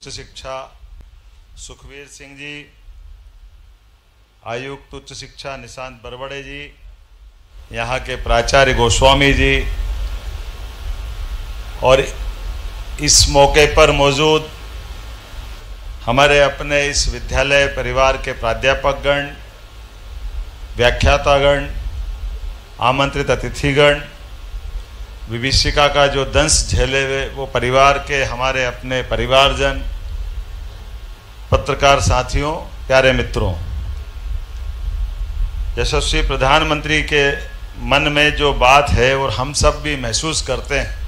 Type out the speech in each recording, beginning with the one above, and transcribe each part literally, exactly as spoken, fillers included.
उच्च शिक्षा सुखवीर सिंह जी, आयुक्त उच्च शिक्षा निशांत बरवड़े जी, यहाँ के प्राचार्य गोस्वामी जी और इस मौके पर मौजूद हमारे अपने इस विद्यालय परिवार के प्राध्यापकगण, व्याख्यातागण, आमंत्रित अतिथिगण, विभीषिका का जो दंश झेले हुए वो परिवार के हमारे अपने परिवारजन, पत्रकार साथियों, प्यारे मित्रों, यशस्वी प्रधानमंत्री के मन में जो बात है और हम सब भी महसूस करते हैं,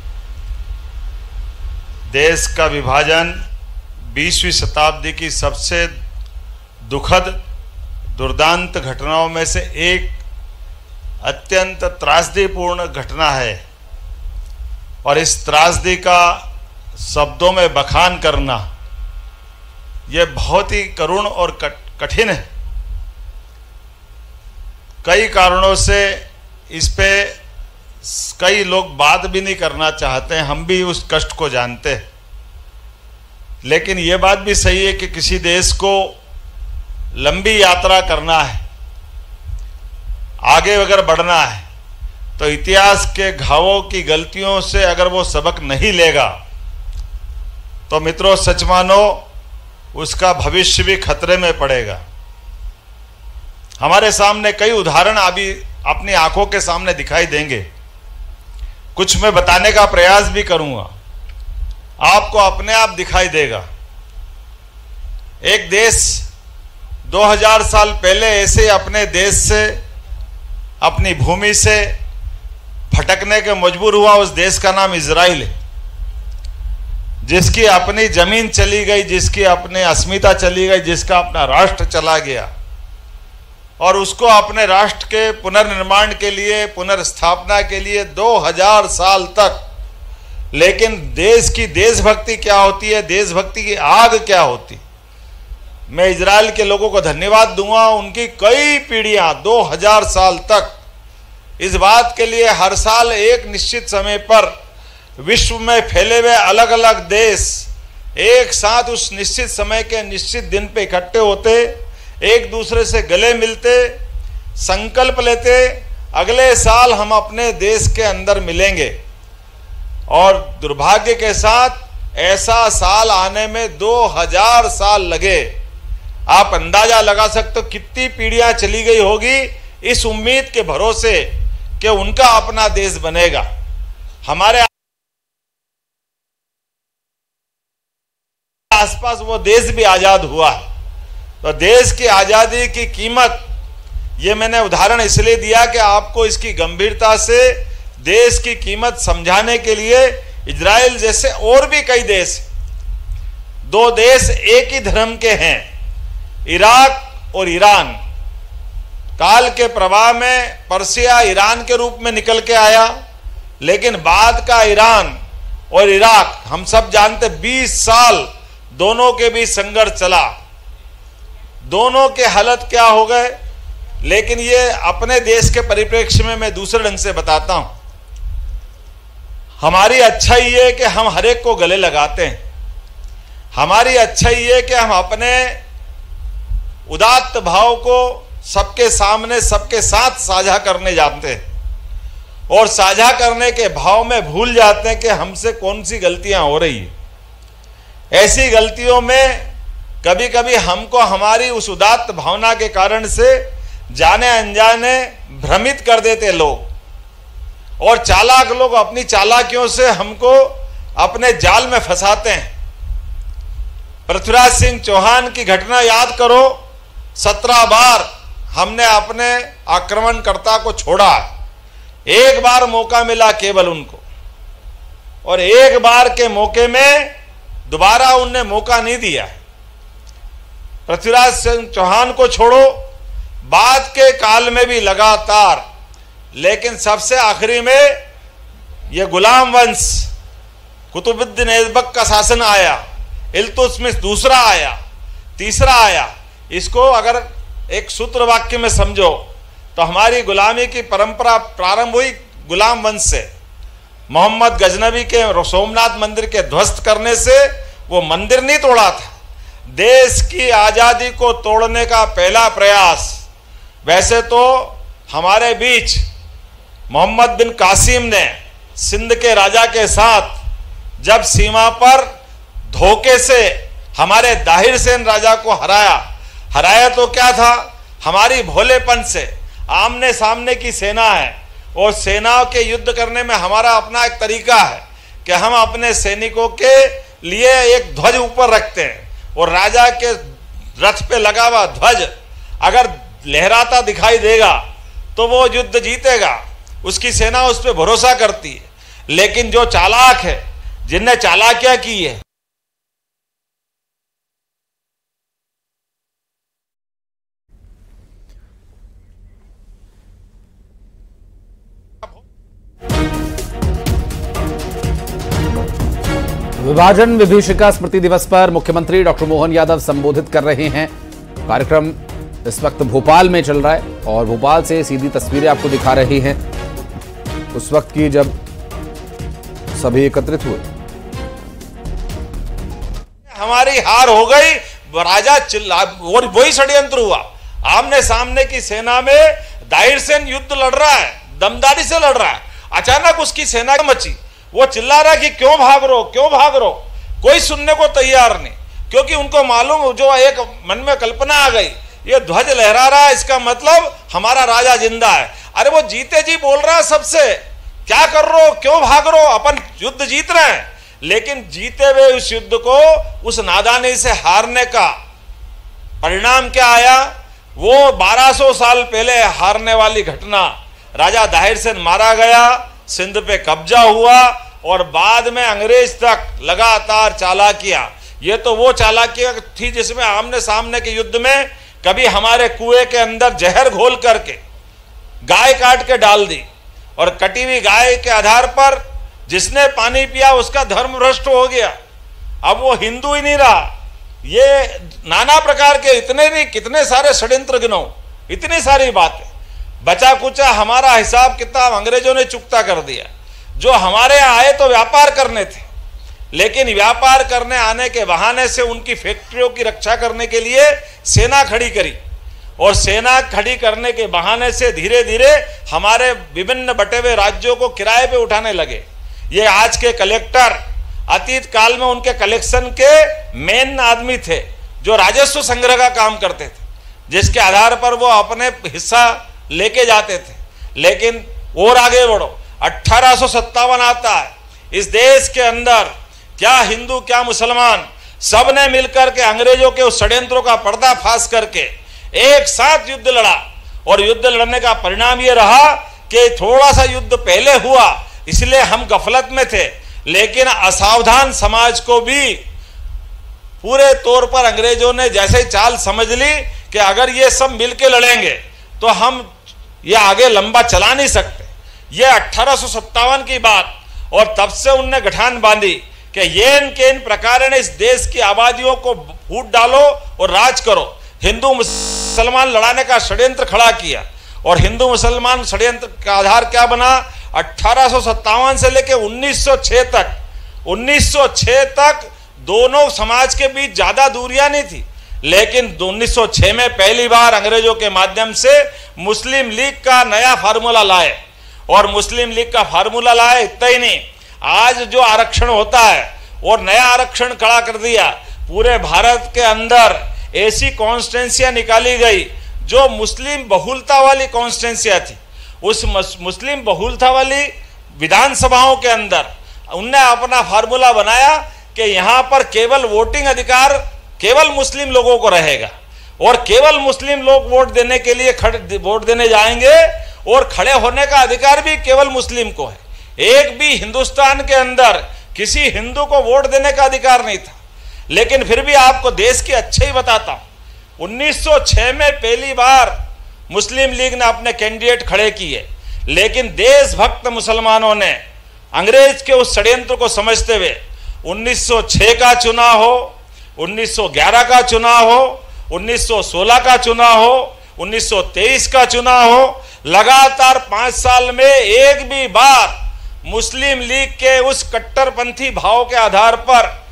देश का विभाजन बीसवीं शताब्दी की सबसे दुखद दुर्दांत घटनाओं में से एक अत्यंत त्रासदीपूर्ण घटना है और इस त्रासदी का शब्दों में बखान करना यह बहुत ही करुण और कठिन है। कई कारणों से इस पे कई लोग बात भी नहीं करना चाहते हैं, हम भी उस कष्ट को जानते हैं, लेकिन ये बात भी सही है कि किसी देश को लंबी यात्रा करना है, आगे अगर बढ़ना है तो इतिहास के घावों की गलतियों से अगर वो सबक नहीं लेगा तो मित्रों सच मानो उसका भविष्य भी खतरे में पड़ेगा। हमारे सामने कई उदाहरण अभी अपनी आंखों के सामने दिखाई देंगे, कुछ मैं बताने का प्रयास भी करूंगा, आपको अपने आप दिखाई देगा। एक देश दो हज़ार साल पहले ऐसे अपने देश से, अपनी भूमि से भटकने के मजबूर हुआ। उस देश का नाम इजराइल है, जिसकी अपनी जमीन चली गई, जिसकी अपनी अस्मिता चली गई, जिसका अपना राष्ट्र चला गया और उसको अपने राष्ट्र के पुनर्निर्माण के लिए, पुनर्स्थापना के लिए दो हज़ार साल तक, लेकिन देश की देशभक्ति क्या होती है, देशभक्ति की आग क्या होती, मैं इजराइल के लोगों को धन्यवाद दूंगा। उनकी कई पीढ़ियां दो हज़ार साल तक इस बात के लिए हर साल एक निश्चित समय पर विश्व में फैले हुए अलग अलग देश एक साथ उस निश्चित समय के निश्चित दिन पे इकट्ठे होते, एक दूसरे से गले मिलते, संकल्प लेते, अगले साल हम अपने देश के अंदर मिलेंगे। और दुर्भाग्य के साथ ऐसा साल आने में दो हज़ार साल लगे। आप अंदाजा लगा सकते हो कितनी पीढ़ियां चली गई होगी इस उम्मीद के भरोसे कि उनका अपना देश बनेगा। हमारे आसपास वो देश भी आजाद हुआ है। तो देश की आजादी की कीमत, ये मैंने उदाहरण इसलिए दिया कि आपको इसकी गंभीरता से देश की कीमत समझाने के लिए इजराइल जैसे और भी कई देश, दो देश एक ही धर्म के हैं, इराक और ईरान। काल के प्रवाह में पर्सिया ईरान के रूप में निकल के आया, लेकिन बाद का ईरान और इराक हम सब जानते, बीस साल दोनों के बीच संघर्ष चला, दोनों के हालत क्या हो गए। लेकिन ये अपने देश के परिप्रेक्ष्य में मैं दूसरे ढंग से बताता हूं। हमारी अच्छाई ये कि हम हर एक को गले लगाते हैं, हमारी अच्छाई ये कि हम अपने उदात्त भाव को सबके सामने, सबके साथ साझा करने जानते हैं और साझा करने के भाव में भूल जाते हैं कि हमसे कौन सी गलतियां हो रही है। ऐसी गलतियों में कभी कभी हमको हमारी उस उदात्त भावना के कारण से जाने अनजाने भ्रमित कर देते लोग, और चालाक लोग अपनी चालाकियों से हमको अपने जाल में फंसाते हैं। पृथ्वीराज सिंह चौहान की घटना याद करो, सत्रह बार हमने अपने आक्रमणकर्ता को छोड़ा, एक बार मौका मिला केवल उनको, और एक बार के मौके में दोबारा उनने मौका नहीं दिया। पृथ्वीराज सिंह चौहान को छोड़ो, बाद के काल में भी लगातार, लेकिन सबसे आखिरी में यह गुलाम वंश, कुतुबुद्दीन ऐबक का शासन आया, इल्तुतमिश दूसरा आया, तीसरा आया। इसको अगर एक सूत्र वाक्य में समझो तो हमारी गुलामी की परंपरा प्रारंभ हुई गुलाम वंश से। मोहम्मद गजनवी के सोमनाथ मंदिर के ध्वस्त करने से वो मंदिर नहीं तोड़ा था। देश की आज़ादी को तोड़ने का पहला प्रयास, वैसे तो हमारे बीच मोहम्मद बिन कासिम ने सिंध के राजा के साथ जब सीमा पर धोखे से हमारे दाहिर सेन राजा को हराया हराया तो क्या था, हमारी भोलेपन से। आमने सामने की सेना है और सेनाओं के युद्ध करने में हमारा अपना एक तरीका है कि हम अपने सैनिकों के लिए एक ध्वज ऊपर रखते हैं और राजा के रथ पे लगा हुआ ध्वज अगर लहराता दिखाई देगा तो वो युद्ध जीतेगा, उसकी सेना उस पर भरोसा करती है। लेकिन जो चालाक है, जिनने चालाकियां की है, विभाजन विभीषिका स्मृति दिवस पर मुख्यमंत्री डॉक्टर मोहन यादव संबोधित कर रहे हैं। कार्यक्रम इस वक्त भोपाल में चल रहा है और भोपाल से सीधी तस्वीरें आपको दिखा रही हैं उस वक्त की जब सभी एकत्रित हुए। हमारी हार हो गई, राजा चिल्ला, वही षड्यंत्र हुआ। आमने सामने की सेना में दाहिर सेन युद्ध लड़ रहा है, दमदारी से लड़ रहा है, अचानक उसकी सेना मची, वो चिल्ला रहा कि क्यों भाग रहे हो, क्यों भाग रहे हो। कोई सुनने को तैयार नहीं, क्योंकि उनको मालूम, जो एक मन में कल्पना आ गई, ये ध्वज लहरा रहा है, इसका मतलब हमारा राजा जिंदा है। अरे वो जीते जी बोल रहा है सबसे, क्या कर रहे हो, क्यों भाग रहे हो, अपन युद्ध जीत रहे हैं। लेकिन जीते हुए उस युद्ध को, उस नादानी से हारने का परिणाम क्या आया, वो बारह सौ साल पहले हारने वाली घटना, राजा दाहिर सेन मारा गया, सिंध पे कब्जा हुआ और बाद में अंग्रेज तक लगातार चालाकियां। ये तो वो चालाकियां थी जिसमें आमने सामने के युद्ध में कभी हमारे कुएं के अंदर जहर घोल करके गाय काट के डाल दी और कटी हुई गाय के आधार पर जिसने पानी पिया उसका धर्म भ्रष्ट हो गया, अब वो हिंदू ही नहीं रहा। ये नाना प्रकार के इतने नहीं कितने सारे षड्यंत्र गिनो, इतनी सारी बातें। बचा कुचा हमारा हिसाब किताब अंग्रेजों ने चुकता कर दिया। जो हमारे यहाँ आए तो व्यापार करने थे, लेकिन व्यापार करने आने के बहाने से उनकी फैक्ट्रियों की रक्षा करने के लिए सेना खड़ी करी और सेना खड़ी करने के बहाने से धीरे धीरे हमारे विभिन्न बटे हुए राज्यों को किराए पे उठाने लगे। ये आज के कलेक्टर अतीत काल में उनके कलेक्शन के मेन आदमी थे जो राजस्व संग्रह का काम करते थे, जिसके आधार पर वो अपने हिस्सा लेके जाते थे। लेकिन और आगे बढ़ो, अठारह सौ सत्तावन आता है, इस देश के अंदर क्या हिंदू क्या मुसलमान सब ने मिलकर के अंग्रेजों के उस षड्यंत्रों का पर्दाफाश करके एक साथ युद्ध लड़ा और युद्ध लड़ने का परिणाम ये रहा कि थोड़ा सा युद्ध पहले हुआ इसलिए हम गफलत में थे, लेकिन असावधान समाज को भी पूरे तौर पर अंग्रेजों ने जैसे ही चाल समझ ली कि अगर ये सब मिलके लड़ेंगे तो हम ये आगे लंबा चला नहीं सकते। ये अठारह सौ सत्तावन की बात, और तब से उनने गठान बांधी कि ये के इन प्रकार ने इस देश की आबादियों को फूट डालो और राज करो। हिंदू मुसलमान लड़ाने का षड्यंत्र खड़ा किया और हिंदू मुसलमान षड्यंत्र का आधार क्या बना, अठारह सौ सत्तावन से लेकर उन्नीस सौ छह तक उन्नीस सौ छह तक दोनों समाज के बीच ज्यादा दूरियां नहीं थी, लेकिन उन्नीस सौ छह में पहली बार अंग्रेजों के माध्यम से मुस्लिम लीग का नया फार्मूला लाए और मुस्लिम लीग का फार्मूला लाए। इतना ही नहीं, आज जो आरक्षण होता है और नया आरक्षण खड़ा कर दिया। पूरे भारत के अंदर ऐसी कॉन्स्टिट्यूंसियां निकाली गई जो मुस्लिम बहुलता वाली कॉन्स्टिट्यूंसियां थी। उस मुस्लिम बहुलता वाली विधानसभाओं के अंदर उनने अपना फार्मूला बनाया कि यहां पर केवल वोटिंग अधिकार केवल मुस्लिम लोगों को रहेगा और केवल मुस्लिम लोग वोट देने के लिए खड़े वोट देने जाएंगे और खड़े होने का अधिकार भी केवल मुस्लिम को है। एक भी हिंदुस्तान के अंदर किसी हिंदू को वोट देने का अधिकार नहीं था। लेकिन फिर भी आपको देश की अच्छे ही बताता हूं, उन्नीस सौ छह में पहली बार मुस्लिम लीग ने अपने कैंडिडेट खड़े किए, लेकिन देशभक्त मुसलमानों ने अंग्रेज के उस षड्यंत्र को समझते हुए उन्नीस सौ छह का चुनाव हो, उन्नीस सौ ग्यारह का चुनाव हो, उन्नीस सौ सोलह का चुनाव हो, उन्नीस सौ तेईस का चुनाव हो, लगातार पांच साल में एक भी बार मुस्लिम लीग के उस कट्टरपंथी भाव के आधार पर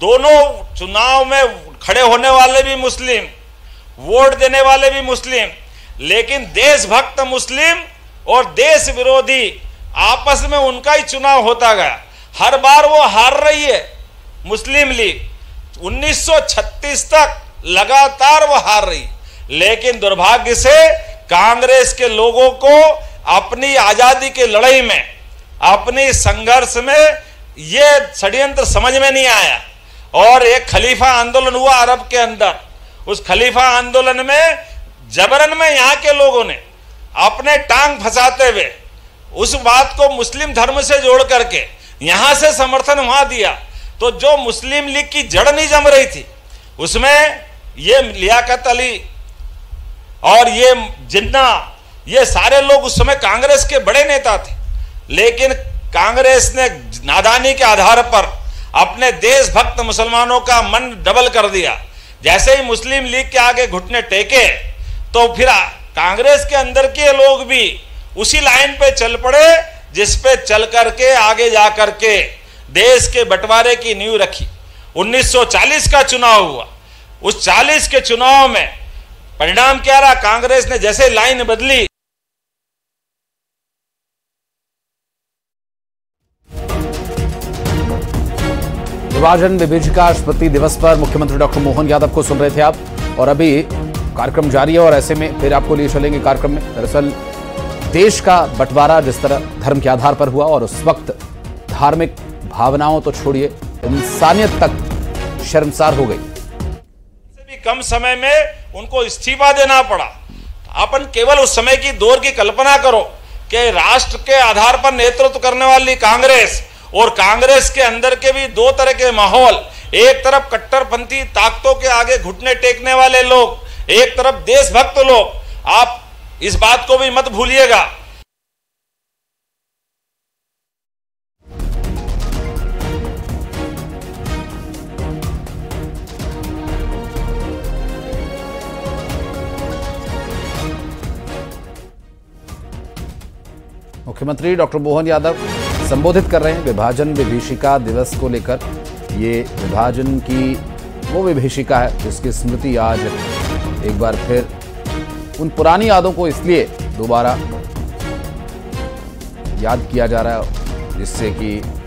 दोनों चुनाव में खड़े होने वाले भी मुस्लिम, वोट देने वाले भी मुस्लिम, लेकिन देशभक्त मुस्लिम और देश विरोधी आपस में उनका ही चुनाव होता गया। हर बार वो हार रही है मुस्लिम लीग। उन्नीस सौ छत्तीस तक लगातार वो हार रही, लेकिन दुर्भाग्य से कांग्रेस के लोगों को अपनी आजादी की लड़ाई में, अपनी संघर्ष में ये षड्यंत्र समझ में नहीं आया और एक खलीफा आंदोलन हुआ अरब के अंदर। उस खलीफा आंदोलन में जबरन में यहाँ के लोगों ने अपने टांग फंसाते हुए उस बात को मुस्लिम धर्म से जोड़ करके यहां से समर्थन वहां दिया, तो जो मुस्लिम लीग की जड़ नहीं जम रही थी उसमें ये लियाकत अली और ये जिन्ना, ये सारे लोग उस समय कांग्रेस के बड़े नेता थे, लेकिन कांग्रेस ने नादानी के आधार पर अपने देशभक्त मुसलमानों का मन डबल कर दिया। जैसे ही मुस्लिम लीग के आगे घुटने टेके तो फिर कांग्रेस के अंदर के लोग भी उसी लाइन पे चल पड़े जिस पे चल करके आगे जा करके देश के बंटवारे की नींव रखी। उन्नीस सौ चालीस का चुनाव हुआ, उस चालीस के चुनाव में परिणाम क्या रहा? कांग्रेस ने जैसे लाइन बदली, विभाजन विभीषिका स्मृति दिवस पर मुख्यमंत्री डॉक्टर मोहन यादव को सुन रहे थे आप, और अभी कार्यक्रम जारी है और ऐसे में फिर आपको लिए चलेंगे कार्यक्रम में। दरअसल देश का बंटवारा जिस तरह धर्म के आधार पर हुआ और उस वक्त धार्मिक भावनाओं तो छोड़िए, इंसानियत तक शर्मसार हो गई। से भी कम समय में उनको इस्तीफा देना पड़ा। अपन केवल उस समय की दौर की कल्पना करो कि राष्ट्र के आधार पर नेतृत्व करने वाली कांग्रेस और कांग्रेस के अंदर के भी दो तरह के माहौल, एक तरफ कट्टरपंथी ताकतों के आगे घुटने टेकने वाले लोग, एक तरफ देशभक्त लोग। आप इस बात को भी मत भूलिएगा। मुख्यमंत्री डॉक्टर मोहन यादव संबोधित कर रहे हैं विभाजन विभीषिका दिवस को लेकर। ये विभाजन की वो विभीषिका है जिसकी स्मृति आज एक बार फिर उन पुरानी यादों को इसलिए दोबारा याद किया जा रहा है जिससे कि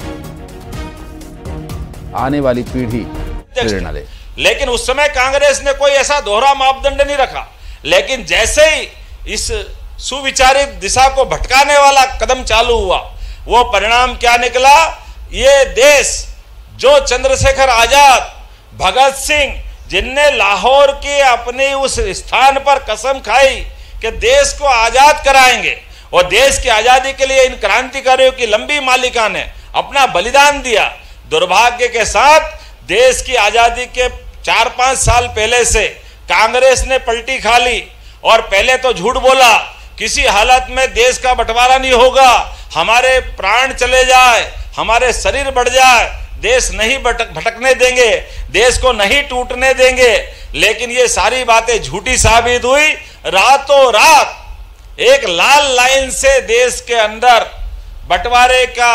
आने वाली पीढ़ी प्रेरणा ले। लेकिन उस समय कांग्रेस ने कोई ऐसा दोहरा मापदंड नहीं रखा, लेकिन जैसे ही इस सुविचारित दिशा को भटकाने वाला कदम चालू हुआ, वो परिणाम क्या निकला? ये देश जो चंद्रशेखर आजाद, भगत सिंह, जिनने लाहौर के अपने उस स्थान पर कसम खाई कि देश को आजाद कराएंगे और देश की आजादी के लिए इन क्रांतिकारियों की लंबी मालिका ने अपना बलिदान दिया, दुर्भाग्य के साथ देश की आजादी के चार पांच साल पहले से कांग्रेस ने पलटी खा ली और पहले तो झूठ बोला, किसी हालत में देश का बंटवारा नहीं होगा, हमारे प्राण चले जाए, हमारे शरीर बढ़ जाए, देश नहीं भटक भटकने देंगे, देश को नहीं टूटने देंगे। लेकिन ये सारी बातें झूठी साबित हुई। रातों रात एक लाल लाइन से देश के अंदर बंटवारे का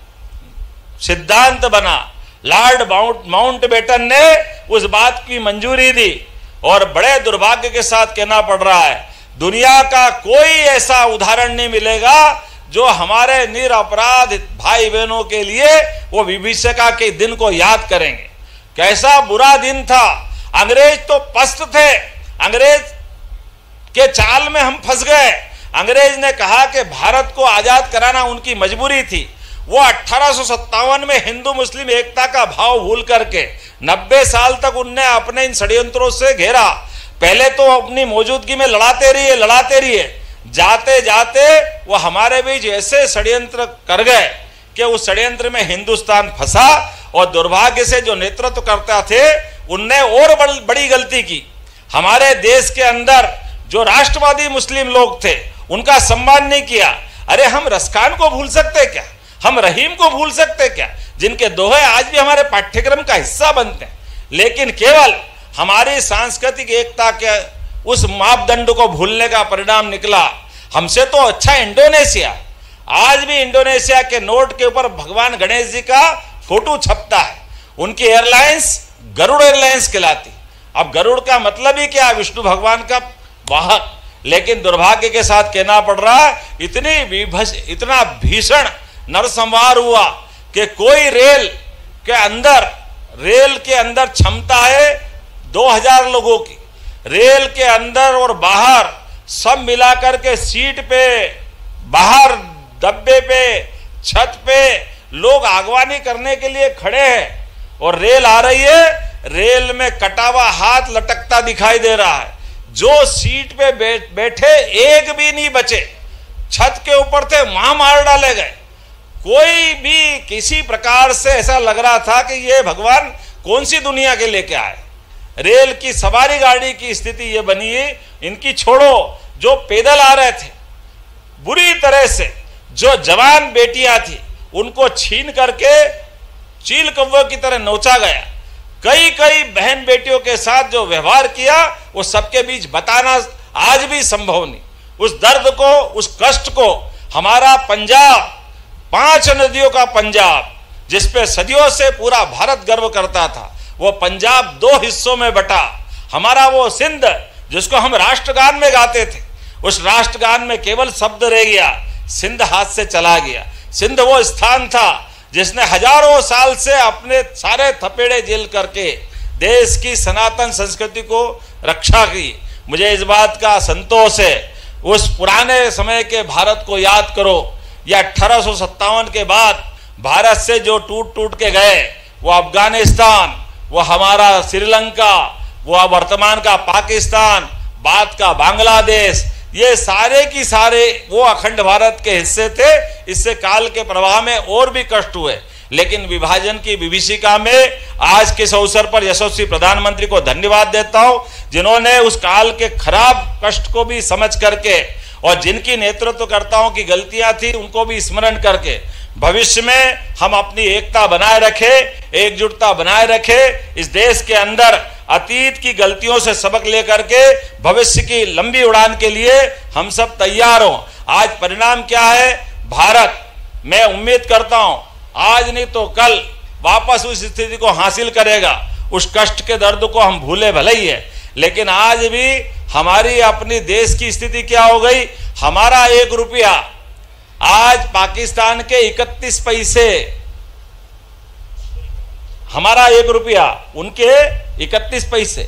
सिद्धांत बना। लॉर्ड माउंटबेटन ने उस बात की मंजूरी दी और बड़े दुर्भाग्य के साथ कहना पड़ रहा है, दुनिया का कोई ऐसा उदाहरण नहीं मिलेगा जो हमारे निरपराध भाई बहनों के लिए वो विभीषिका के दिन को याद करेंगे। कैसा बुरा दिन था। अंग्रेज तो पस्त थे, अंग्रेज के चाल में हम फंस गए। अंग्रेज ने कहा कि भारत को आजाद कराना उनकी मजबूरी थी। वो अठारह सौ सत्तावन में हिंदू मुस्लिम एकता का भाव भूल करके नब्बे साल तक उनने अपने इन षड्यंत्रों से घेरा। पहले तो अपनी मौजूदगी में लड़ाते रहिए लड़ाते रहिए जाते जाते वो हमारे बीच ऐसे षड्यंत्र कर गए कि उस षड्यंत्र में हिंदुस्तान फंसा और दुर्भाग्य से जो नेतृत्व करता थे उनने और बड़ी गलती की। हमारे देश के अंदर जो राष्ट्रवादी मुस्लिम लोग थे उनका सम्मान नहीं किया। अरे हम रसखान को भूल सकते क्या? हम रहीम को भूल सकते क्या? जिनके दोहे आज भी हमारे पाठ्यक्रम का हिस्सा बनते हैं, लेकिन केवल हमारी सांस्कृतिक एकता के उस मापदंड को भूलने का परिणाम निकला। हमसे तो अच्छा इंडोनेशिया, आज भी इंडोनेशिया के नोट के ऊपर भगवान गणेश जी का फोटो छपता है। उनकी एयरलाइंस गरुड़ एयरलाइंस कहलाती। अब गरुड़ का मतलब ही क्या, विष्णु भगवान का वाहक। लेकिन दुर्भाग्य के साथ कहना पड़ रहा है, इतनी विभस इतना भीषण नरसंहार हुआ कि कोई रेल के अंदर रेल के अंदर क्षमता है दो हज़ार लोगों की। रेल के अंदर और बाहर सब मिलाकर के सीट पे, बाहर डब्बे पे, छत पे लोग आगवानी करने के लिए खड़े हैं और रेल आ रही है। रेल में कटा हुआ हाथ लटकता दिखाई दे रहा है। जो सीट पे बैठे एक भी नहीं बचे, छत के ऊपर थे वहां मार डाले गए। कोई भी किसी प्रकार से ऐसा लग रहा था कि ये भगवान कौन सी दुनिया के लेके आए। रेल की सवारी गाड़ी की स्थिति ये बनी है, इनकी छोड़ो, जो पैदल आ रहे थे बुरी तरह से, जो जवान बेटियां थी उनको छीन करके चील कौवे की तरह नोचा गया। कई कई बहन बेटियों के साथ जो व्यवहार किया वो सबके बीच बताना आज भी संभव नहीं। उस दर्द को, उस कष्ट को हमारा पंजाब, पांच नदियों का पंजाब, जिसपे सदियों से पूरा भारत गर्व करता था, वो पंजाब दो हिस्सों में बटा। हमारा वो सिंध जिसको हम राष्ट्रगान में गाते थे, उस राष्ट्रगान में केवल शब्द रह गया, सिंध हाथ से चला गया। सिंध वो स्थान था जिसने हजारों साल से अपने सारे थपेड़े झेल करके देश की सनातन संस्कृति को रक्षा की। मुझे इस बात का संतोष है, उस पुराने समय के भारत को याद करो, या अठारह सौ सत्तावन के बाद भारत से जो टूट टूट के गए, वो अफगानिस्तान, वो हमारा श्रीलंका, वो वर्तमान का पाकिस्तान, बाद का बांग्लादेश, ये सारे की सारे वो अखंड भारत के हिस्से थे। इससे काल के प्रवाह में और भी कष्ट हुए, लेकिन विभाजन की विभीषिका में आज के इस अवसर पर यशस्वी प्रधानमंत्री को धन्यवाद देता हूं, जिन्होंने उस काल के खराब कष्ट को भी समझ करके और जिनकी नेतृत्वकर्ताओं की गलतियां थी उनको भी स्मरण करके भविष्य में हम अपनी एकता बनाए रखे, एकजुटता बनाए रखे। इस देश के अंदर अतीत की गलतियों से सबक लेकर के भविष्य की लंबी उड़ान के लिए हम सब तैयार हों। आज परिणाम क्या है, भारत, मैं उम्मीद करता हूं आज नहीं तो कल वापस उस स्थिति को हासिल करेगा। उस कष्ट के दर्द को हम भूले भले ही है, लेकिन आज भी हमारी अपनी देश की स्थिति क्या हो गई, हमारा एक रुपया आज पाकिस्तान के इकतीस पैसे, हमारा एक रुपया उनके इकतीस पैसे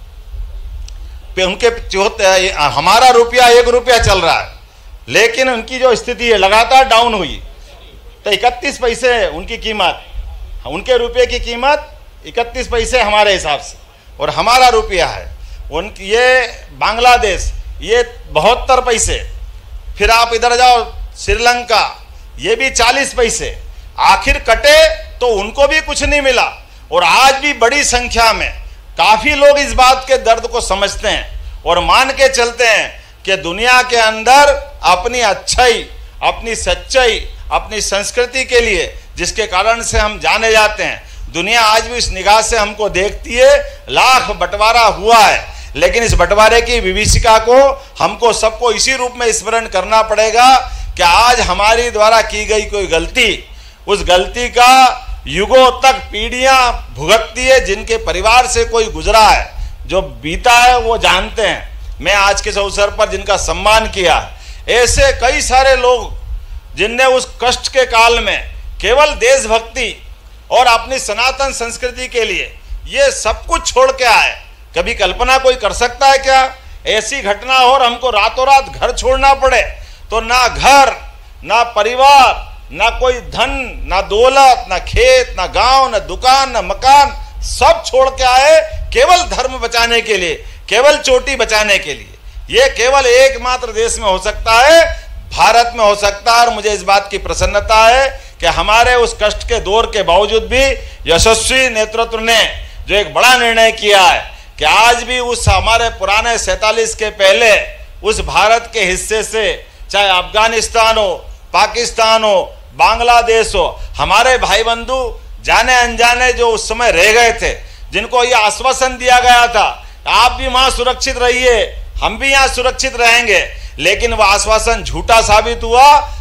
पे, उनके चौहत्तर, हमारा रुपया एक रुपया चल रहा है, लेकिन उनकी जो स्थिति है लगातार डाउन हुई। तो इकतीस पैसे उनकी कीमत, उनके रुपये की कीमत इकतीस पैसे हमारे हिसाब से, और हमारा रुपया है उन ये बांग्लादेश ये बहत्तर पैसे। फिर आप इधर जाओ श्रीलंका, ये भी चालीस पैसे। आखिर कटे तो उनको भी कुछ नहीं मिला। और आज भी बड़ी संख्या में काफी लोग इस बात के दर्द को समझते हैं और मान के चलते हैं कि दुनिया के अंदर अपनी अच्छाई, अपनी सच्चाई, अपनी संस्कृति के लिए जिसके कारण से हम जाने जाते हैं, दुनिया आज भी इस निगाह से हमको देखती है। लाख बंटवारा हुआ है, लेकिन इस बंटवारे की विभीषिका को हमको सबको इसी रूप में स्मरण करना पड़ेगा कि आज हमारी द्वारा की गई कोई गलती, उस गलती का युगों तक पीढ़ियां भुगतती है। जिनके परिवार से कोई गुजरा है, जो बीता है, वो जानते हैं। मैं आज के इस अवसर पर जिनका सम्मान किया, ऐसे कई सारे लोग जिनने उस कष्ट के काल में केवल देशभक्ति और अपनी सनातन संस्कृति के लिए ये सब कुछ छोड़ के आए। कभी कल्पना कोई कर सकता है क्या ऐसी घटना हो और हमको रातों रात घर छोड़ना पड़े? तो ना घर, ना परिवार, ना कोई धन, ना दौलत, ना खेत, ना गांव, ना दुकान, ना मकान, सब छोड़ के आए केवल धर्म बचाने के लिए, केवल चोटी बचाने के लिए। ये केवल एकमात्र देश में हो सकता है, भारत में हो सकता है। और मुझे इस बात की प्रसन्नता है कि हमारे उस कष्ट के दौर के बावजूद भी यशस्वी नेतृत्व ने जो एक बड़ा निर्णय किया है कि आज भी उस हमारे पुराने सैतालीस के पहले उस भारत के हिस्से से, चाहे अफगानिस्तान हो, पाकिस्तान हो, बांग्लादेश हो, हमारे भाई बंधु जाने अनजाने जो उस समय रह गए थे, जिनको ये आश्वासन दिया गया था आप भी वहां सुरक्षित रहिए, हम भी यहाँ सुरक्षित रहेंगे, लेकिन वह आश्वासन झूठा साबित हुआ।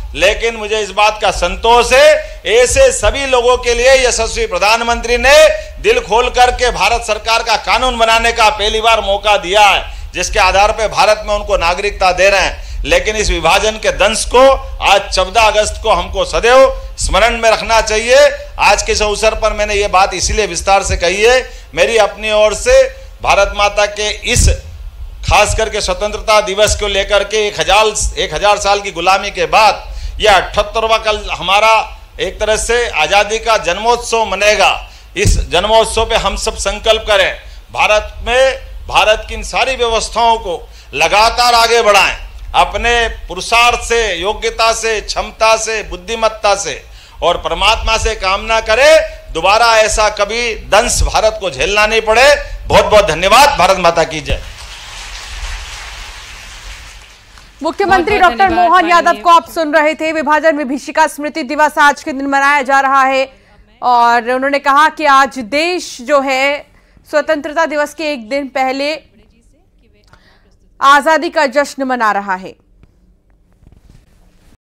लेकिन मुझे इस बात का संतोष है, ऐसे सभी लोगों के लिए यशस्वी प्रधानमंत्री ने दिल खोल करके भारत सरकार का कानून बनाने का पहली बार मौका दिया है, जिसके आधार पर भारत में उनको नागरिकता दे रहे हैं। लेकिन इस विभाजन के दंश को आज चौदह अगस्त को हमको सदैव स्मरण में रखना चाहिए। आज के इस अवसर पर मैंने ये बात इसीलिए विस्तार से कही है, मेरी अपनी ओर से भारत माता के इस खास करके स्वतंत्रता दिवस को लेकर के एक हजार एक हजार साल की गुलामी के बाद यह अठहत्तरवां कल हमारा एक तरह से आजादी का जन्मोत्सव मनेगा। इस जन्मोत्सव पे हम सब संकल्प करें, भारत में भारत की इन सारी व्यवस्थाओं को लगातार आगे बढ़ाएं, अपने पुरुषार्थ से, योग्यता से, क्षमता से, बुद्धिमत्ता से, और परमात्मा से कामना करें दोबारा ऐसा कभी दंश भारत को झेलना नहीं पड़े। बहुत बहुत धन्यवाद। भारत माता की जय। मुख्यमंत्री डॉक्टर मोहन यादव को आप सुन रहे थे। विभाजन विभीषिका स्मृति दिवस आज के दिन मनाया जा रहा है और उन्होंने कहा कि आज देश जो है स्वतंत्रता दिवस के एक दिन पहले आजादी का जश्न मना रहा है।